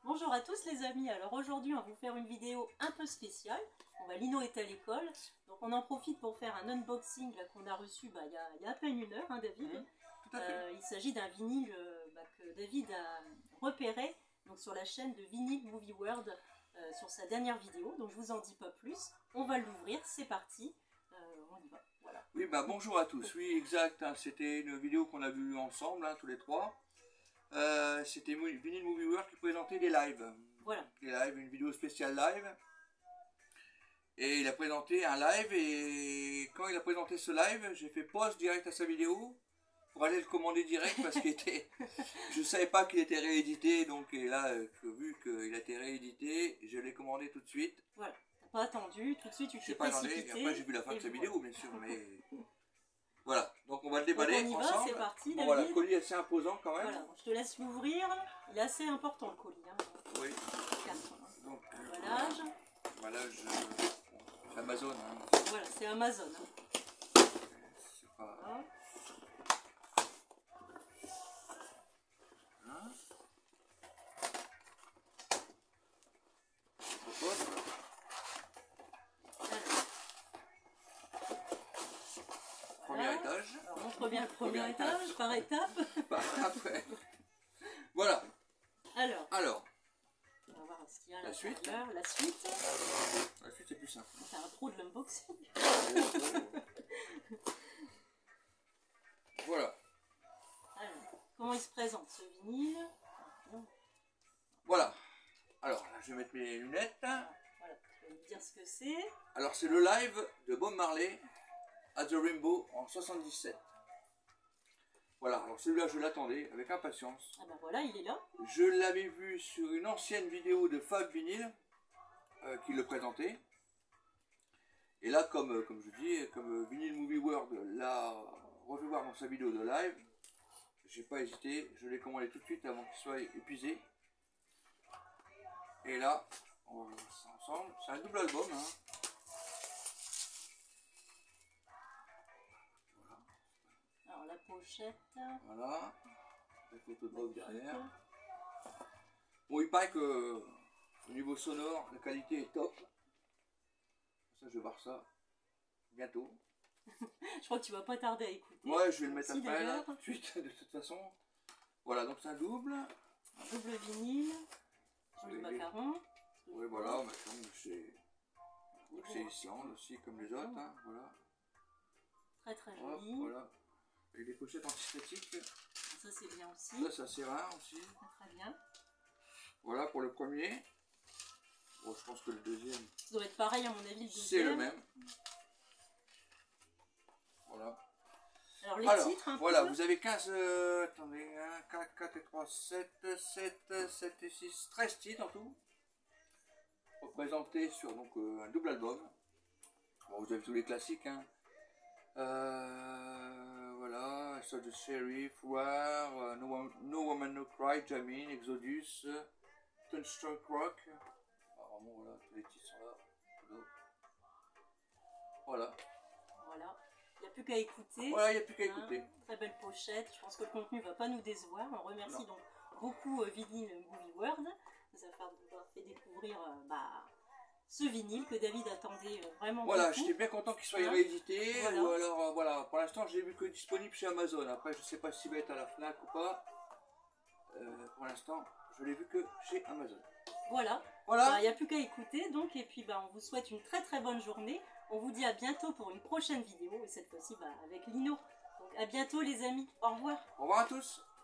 Bonjour à tous les amis, alors aujourd'hui on va vous faire une vidéo un peu spéciale. Lino est à l'école, donc on en profite pour faire un unboxing qu'on a reçu il y a à peine une heure, David. Tout à fait. Il s'agit d'un vinyle que David a repéré donc, sur la chaîne de Vinyl Movie World sur sa dernière vidéo, donc je vous en dis pas plus. On va l'ouvrir, c'est parti, on y va. Voilà. Oui, bonjour à tous, oui exact, c'était une vidéo qu'on a vue ensemble, tous les trois. C'était Vinyl Movie World qui présentait des lives. Voilà. Des lives, une vidéo spéciale live. Et il a présenté un live et quand il a présenté ce live, j'ai fait pause direct à sa vidéo pour aller le commander direct parce qu'il était... Je savais pas qu'il était réédité, donc et là, vu qu'il a été réédité, je l'ai commandé tout de suite. Voilà, t'as pas attendu, tout de suite tu t'es précipité. Et après j'ai vu la fin de sa vidéo, bien sûr, mais... Voilà, donc on va le déballer donc on y va, ensemble. c'est parti, Bon, voilà, le colis est assez imposant quand même. Voilà, je te laisse l'ouvrir, il est assez important le colis. Oui. Donc, l'emballage. L'emballage, c'est Amazon. Voilà, c'est Amazon. C'est pas... Premier étage. Alors, montre bien le premier étage, par étape. Après. Voilà. Alors. On va voir ce qu'il y a la suite. La suite. La suite, c'est plus simple. C'est un pro de l'unboxing. Voilà. Alors, comment il se présente ce vinyle? Voilà. Alors, là, je vais mettre mes lunettes. Voilà, je vais vous dire ce que c'est. Alors, c'est le live de Bob Marley at the Rainbow en 77. Voilà, alors celui-là, je l'attendais avec impatience. Ah ben voilà, il est là. Je l'avais vu sur une ancienne vidéo de Fab Vinyl qui le présentait. Et là, comme je dis, comme Vinyl Movie World l'a refait voir dans sa vidéo de live, j'ai pas hésité, je l'ai commandé tout de suite avant qu'il soit épuisé. Et là, on va voir ça ensemble. C'est un double album. Alors la pochette. Voilà. La photo de Bob derrière. Bon, il paraît que au niveau sonore, la qualité est top. Ça, je vais voir ça bientôt. Je crois que tu vas pas tarder à écouter. Ouais, je vais le mettre après, là, tout de suite, de toute façon. Voilà, donc c'est un double. Un double vinyle. Joli macaron. Oui, voilà, c'est Islande aussi, comme les autres. Voilà. Très très joli. Voilà. Avec des pochettes antistatiques. Ça c'est bien aussi. Ça c'est rare aussi. Très bien. Voilà pour le premier. Bon, je pense que le deuxième... Ça doit être pareil à mon avis. C'est le même. Voilà. Alors les titres un voilà, peu. vous avez 15... attendez, 1, 4 et 3, 7 et 6, 13 titres en tout. Représentés sur donc, un double album. Bon, vous avez tous les classiques. Voilà, So the Sheriff, War, No Woman No Cry, Jamin, Exodus, Thunderstruck Rock. Vraiment, voilà, tous les titres sont là. Voilà. Voilà. Il n'y a plus qu'à écouter. Voilà, il n'y a plus qu'à écouter. Très belle pochette. Je pense que le contenu ne va pas nous décevoir. On remercie donc beaucoup Vinyl Movie World de nous avoir fait découvrir ce vinyle que David attendait vraiment voilà, beaucoup. j'étais bien content qu'il soit réédité. Voilà. Ou alors, voilà, pour l'instant, je l'ai vu que disponible chez Amazon. Après, je ne sais pas s'il va être à la FNAC ou pas. Pour l'instant, je l'ai vu que chez Amazon. Voilà. Voilà. Il n'y a plus qu'à écouter. Donc, et puis, on vous souhaite une très très bonne journée. On vous dit à bientôt pour une prochaine vidéo. Et cette fois-ci, avec Lino. Donc, à bientôt les amis. Au revoir. Au revoir à tous.